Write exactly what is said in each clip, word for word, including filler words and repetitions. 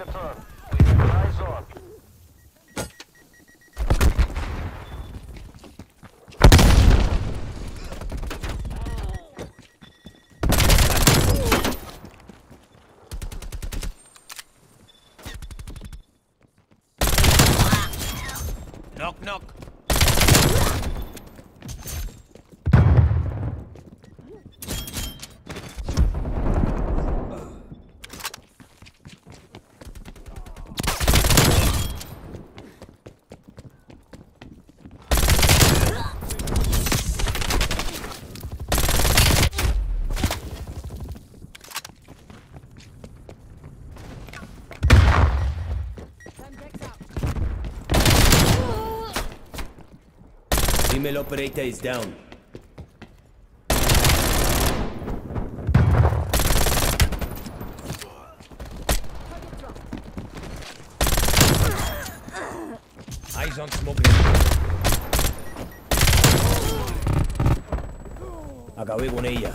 return. We have eyes on. Knock, knock. Female operator is down. Eyes on smoking. Acabé con ella.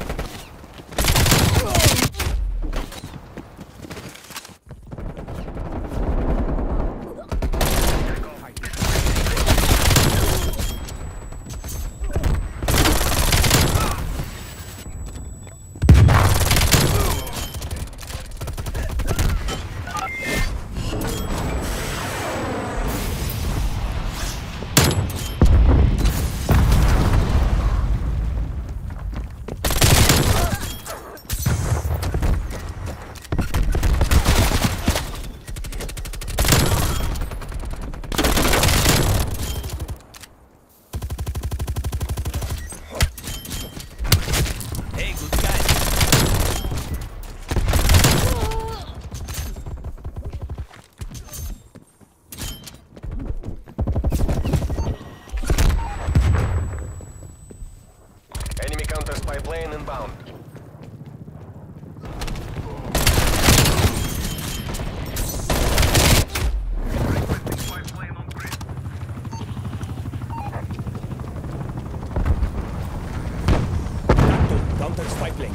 Spy plane inbound. Spy plane on grid. Counter spy plane.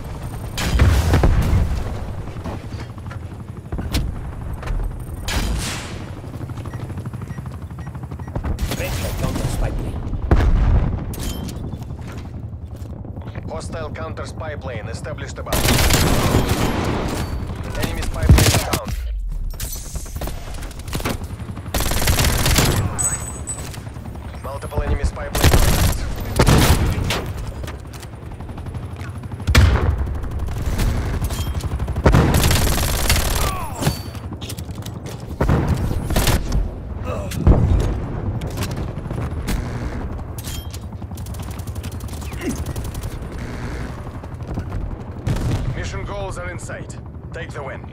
Counter spy plane. Hostile counter spy plane established above. Enemy spy plane down. Multiple enemy spy plane targets. Mission goals are in sight. Take the win.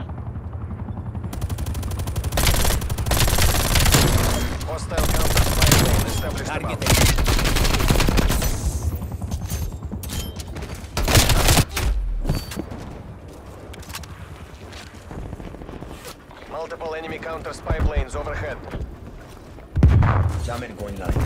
Hostile counter spy plane established above. Multiple enemy counter spy planes overhead. Jammer going live.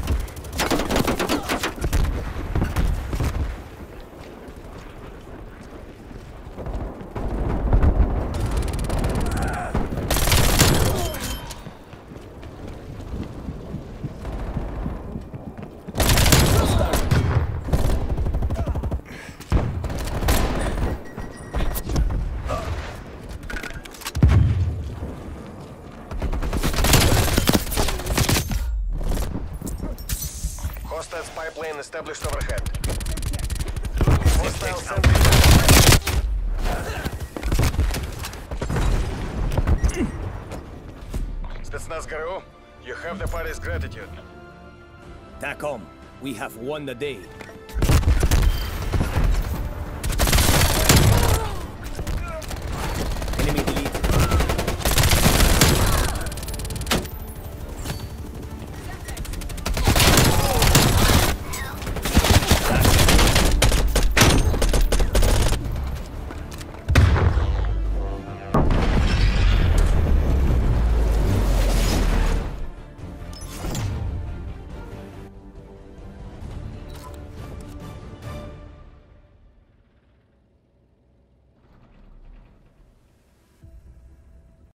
Hostile spy plane established overhead. Hostile sentry. Spetsnaz ГРУ, you have the party's gratitude. TACOM, we have won the day.